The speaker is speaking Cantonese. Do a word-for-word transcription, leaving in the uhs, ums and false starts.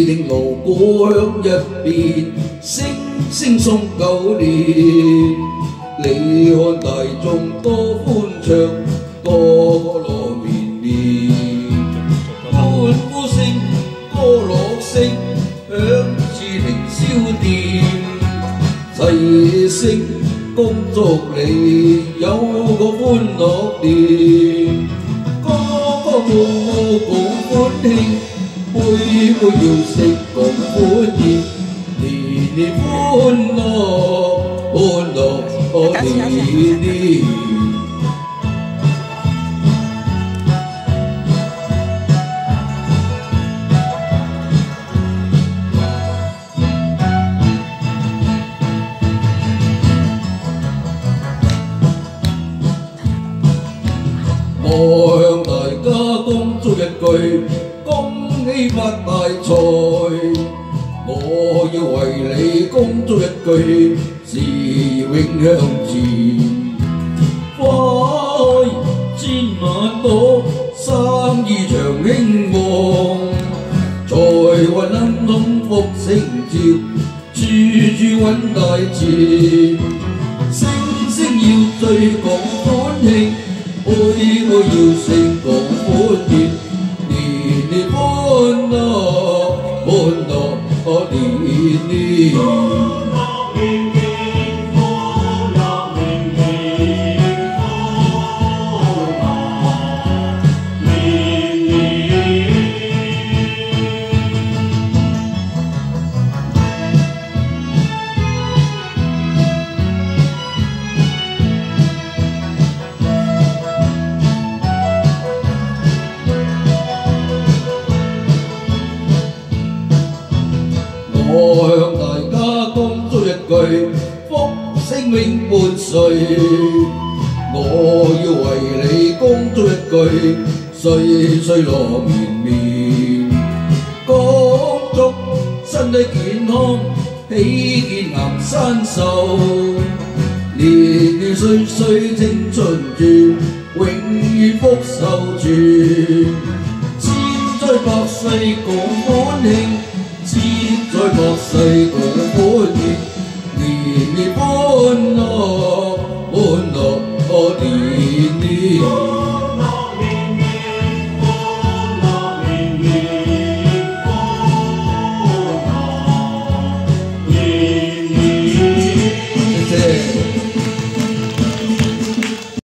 令鑼鼓響一邊，聲聲送舊年。你看大眾多歡暢，個個樂綿綿，歡呼聲、歌樂聲響似凌霄殿。齊聲恭祝你有個歡樂年，歌歌舞舞共歡慶，杯杯要食共歡宴，年年歡樂歡樂年年。我向大家恭祝一句，恭喜發大財。我要為你恭祝一句，事業永向前。花開千萬朵，生意長興旺，財運亨通福星照，處處揾大錢。聲聲要醉共歡慶，杯杯要勝共歡宴，年年歡樂歡樂年年。我向大家恭祝一句，福星永伴隨。我要為你恭祝一句，歲歲樂綿綿。恭祝身體健康，喜見岩山壽，年年歲歲青春住，永遠福壽住。千載百世共歡慶，千載百世共歡宴，年年歡樂歡樂年